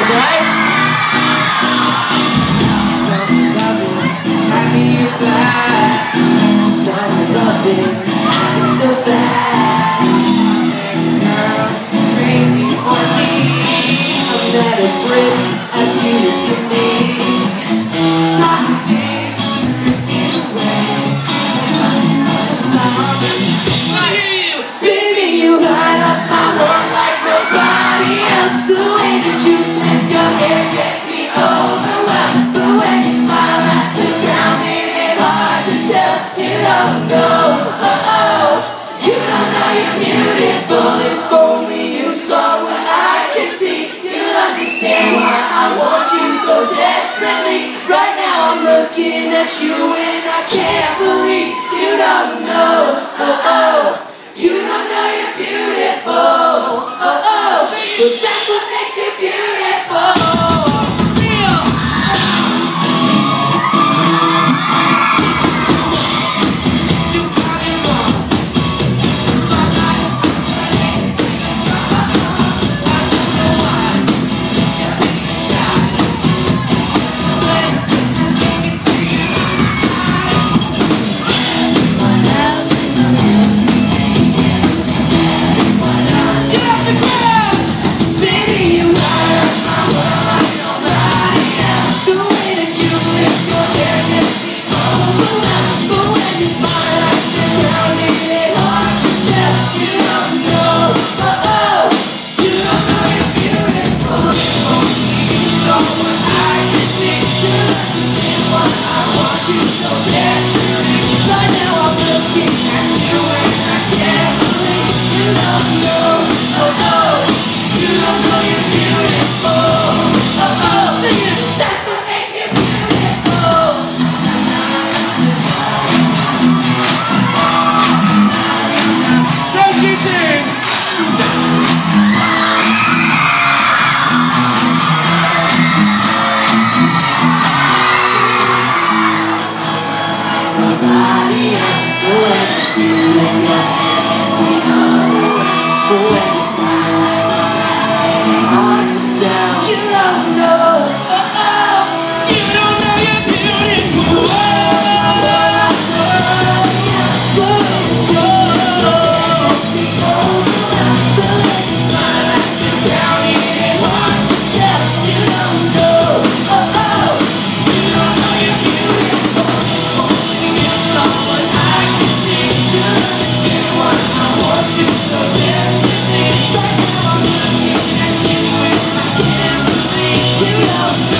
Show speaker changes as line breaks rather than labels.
right? Summer loving, happy you fly. Summer loving, happy so fast. Girl, crazy for me. I'm not a Brit, as cute as can be. Summer days drifting away to the light of summer. I hear you, baby, you light up my world like nobody else. The way that you flip your hair gets me overwhelmed. But when you smile at the ground, it ain't hard to tell. You don't know, you don't know you're beautiful. If only you saw what I can see, you'll understand why I want you so desperately. Right now I'm looking at you and I can't believe you don't know, you don't know you're beautiful, but that's what makes you beautiful. Nobody else, but when you feel in your head, it's me overwhelmed. But when you smile, it ain't hard to tell. You don't know, you don't know you're beautiful. But it's me overwhelmed. But when you smile at the ground, it ain't hard to tell. You don't know, you don't know you're beautiful. You so desperately. Right now I'm looking at you and I can't believe you don't know.